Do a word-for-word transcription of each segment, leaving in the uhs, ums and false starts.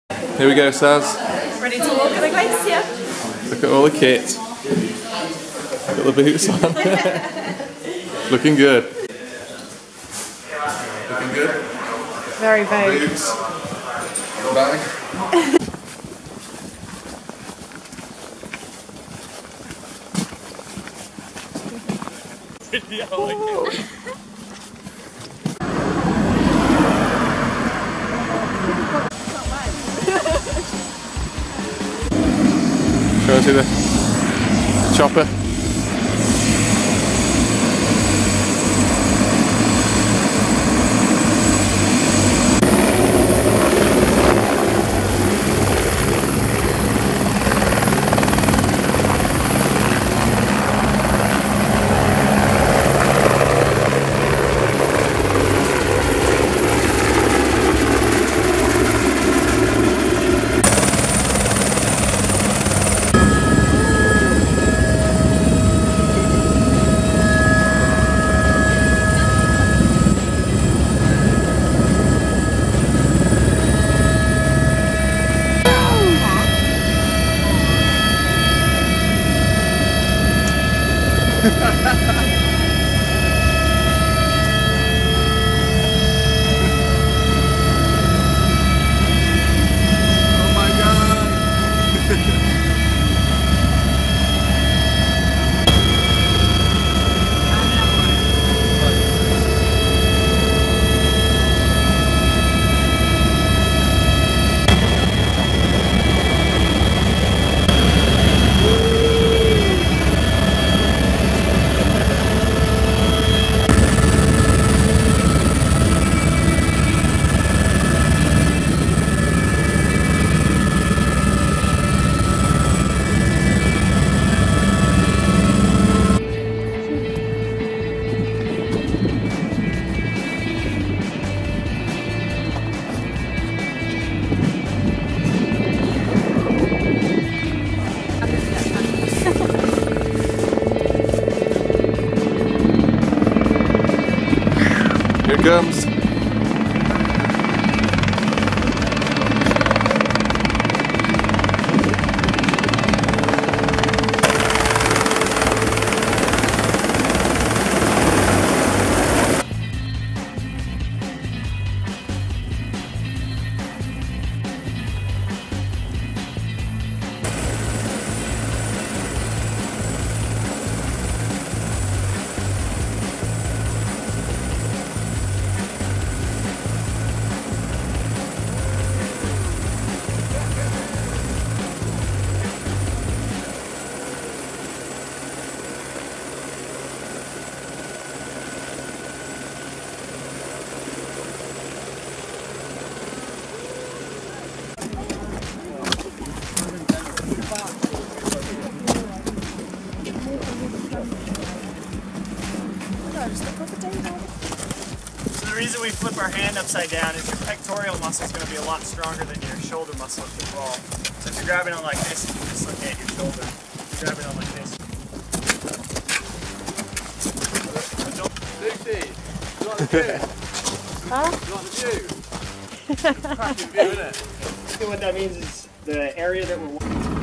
Here we go, Saz. Ready to walk on a glacier. Look at all the kit. Got the boots on. Looking good. Looking good. Very vague. Boots. Bag. Go and see the chopper. Here it comes. So the reason we flip our hand upside down is your pectoral muscle is going to be a lot stronger than your shoulder muscle if you fall. So if you're grabbing on like this, you can dislocate your shoulder. If you're grabbing on like this. Lucy, you want the view? Huh? You want the view? Cracking view, isn't it? So what that means is the area that we're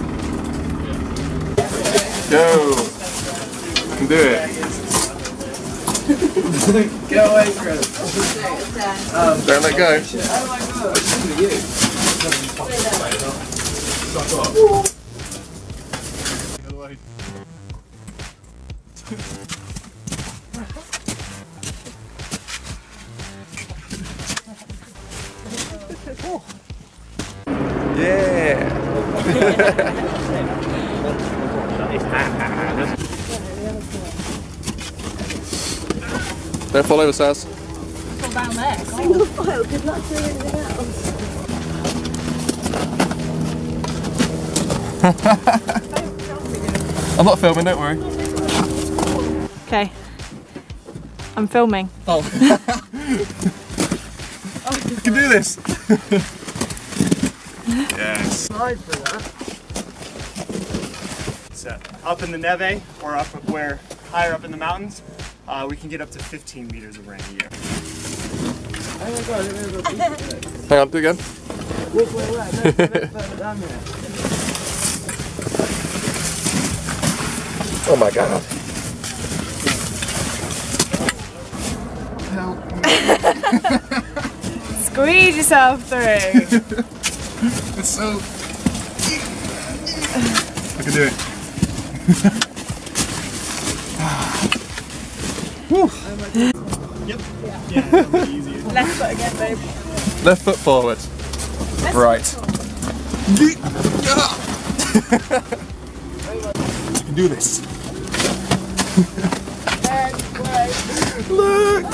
Go! You can do it. Go away, Chris. Um, Don't let go. oh my god, listen to you. Yeah! Don't fall over, Saz. Fall down there. Single file, good luck doing anything else. I'm not filming, don't worry. Okay. I'm filming. Oh. You can do this! Yes. Slide for that. So up in the neve or up where higher up in the mountains, uh, we can get up to fifteen meters of rain a year. Oh my god, I didn't know about Hang on, do it again. Wait, wait, wait. No, further, further down there. Oh my god. Squeeze yourself through. It's so... I can do it. Yep. Yeah, that'll be easier. Left foot again, babe. Left foot forward. Right. You can do this. Look!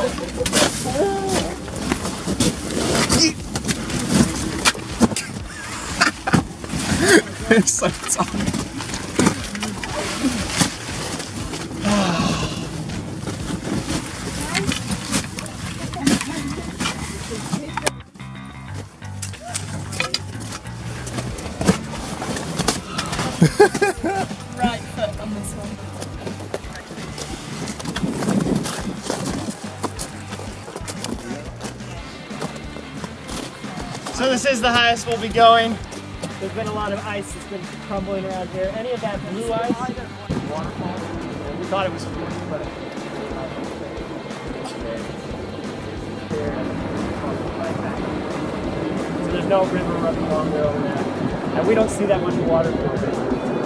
It's so tight. Right foot on this one. So this is the highest we'll be going. There's been a lot of ice that's been crumbling around here. Any of that blue ice? Waterfall. We thought it was forty, but so there's no river running along there over there. And we don't see that much water through this.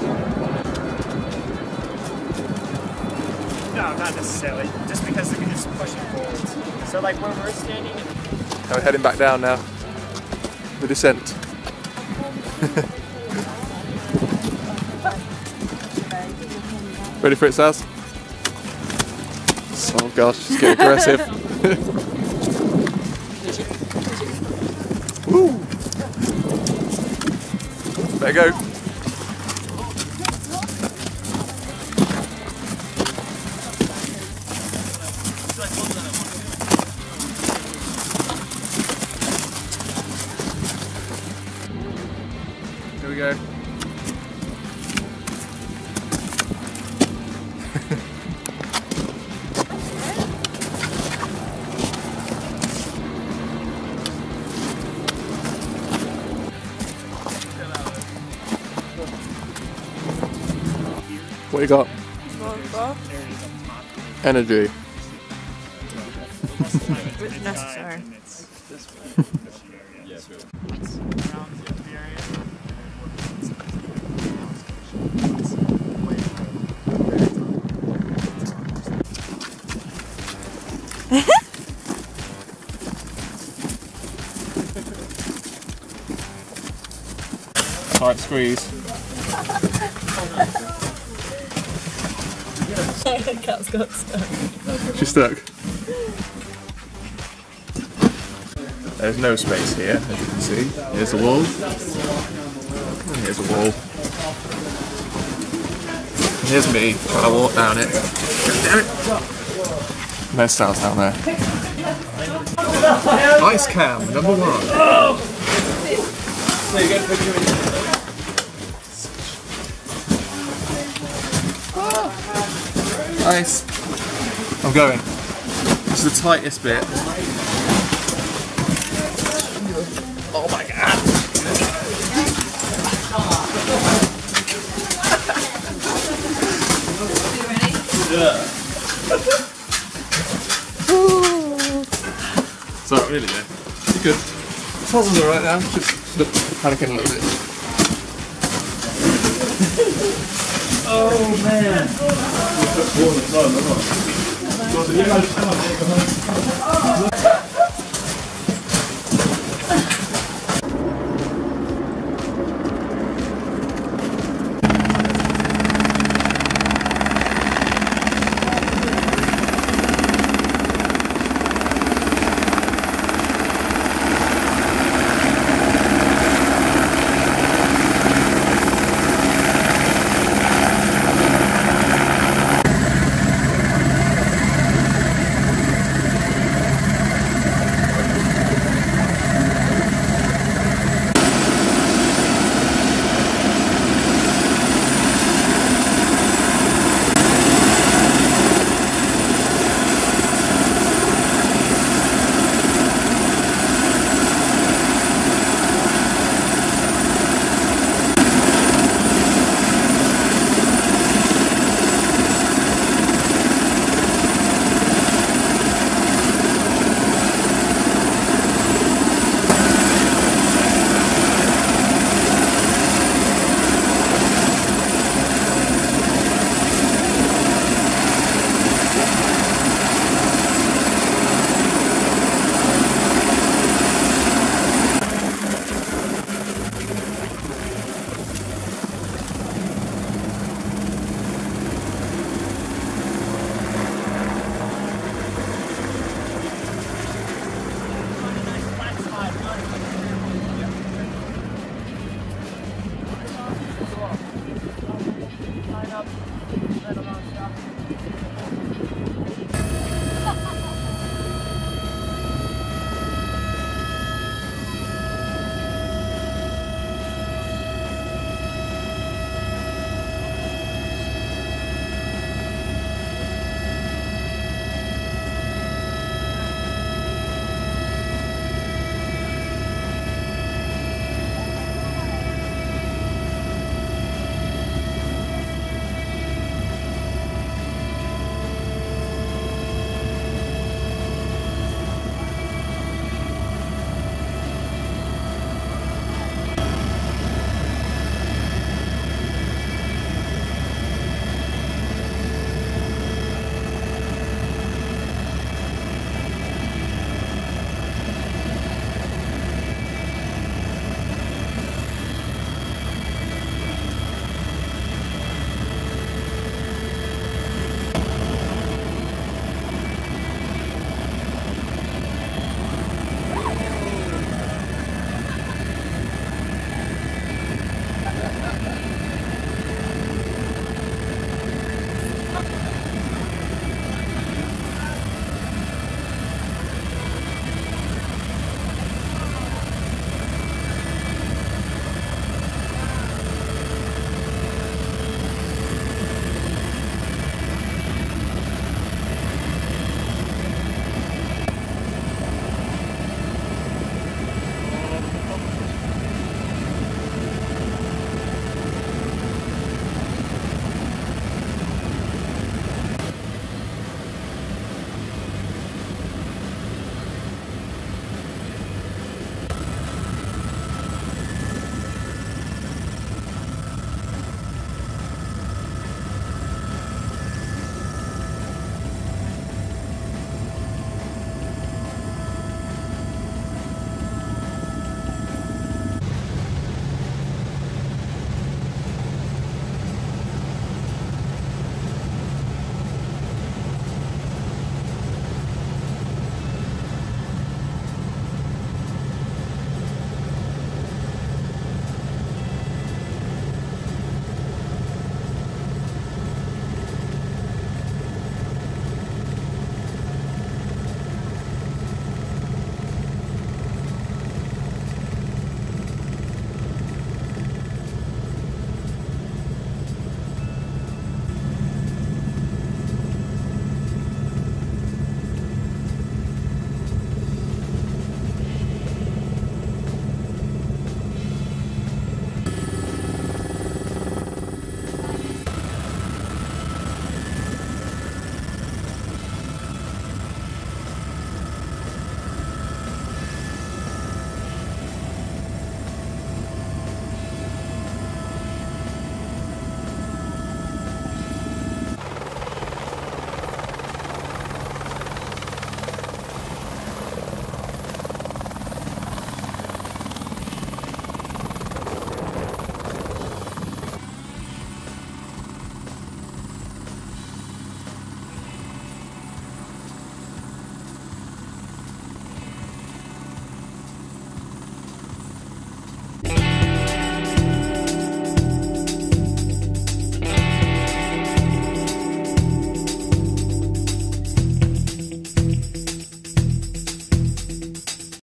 No, not necessarily. Just because it's pushing forwards. So like where we're standing. Now we're heading back down now. The descent. Ready for it, Saz? Oh gosh, she's getting aggressive. Woo! There you go. Here we go. What you got? Energy. It's necessary. Alright, squeeze. Cat's got stuck. She's stuck. There's no space here, as you can see. Here's the wall. And here's the wall. And here's me trying to walk down it. Damn it! And there's Styles down there. Ice cam, number one. Nice. I'm going. This is the tightest bit. Oh my god. It's not really there. You good. Puzzle's alright now. Just look, panicking a little bit. Oh man! Yeah.